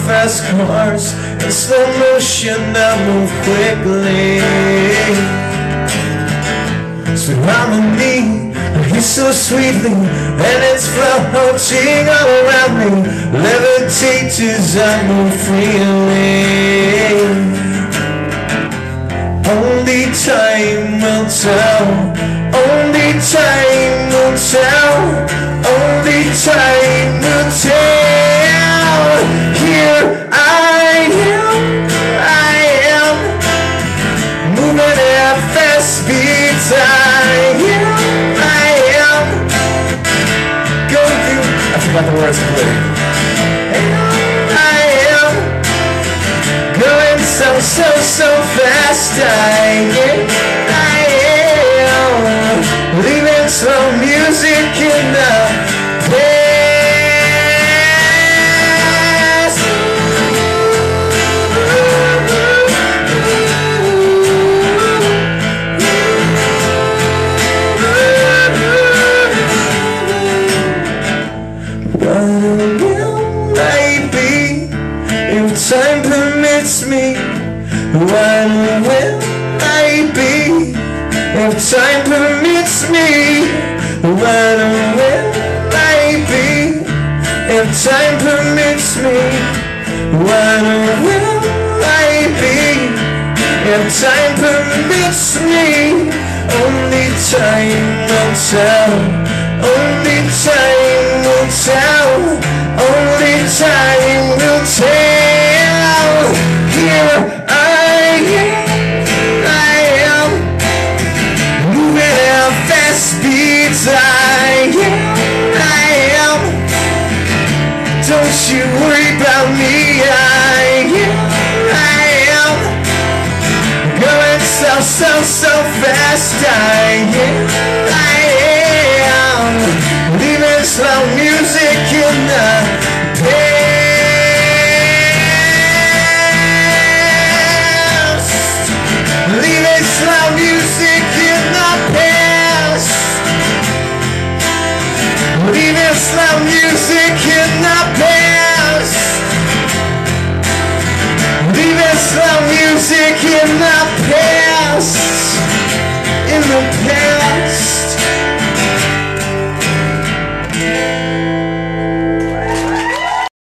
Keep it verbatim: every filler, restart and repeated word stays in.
fast cars. In slow motion I move quickly. Sweet harmony, he's so sweetly, and it's floating all around me. Levitate as I move freely. Only time will tell. Only time will tell. Only time will tell. Here I am, I am, moving at fast speeds. I am, I am, going through. I forgot the words completely. I am going so, so, so fast. I am, I am leaving slow music in the past. What will I be if time permits me? What will I be if time permits me? What will I be if time permits me? What will I be if time permits me? Only time will tell. Only time will tell. Only time will tell. Here I am, I am moving at fast speeds. I am, I am. Don't you worry about me. I am, I am going so, so, so fast. I am, I am leaving slow music in the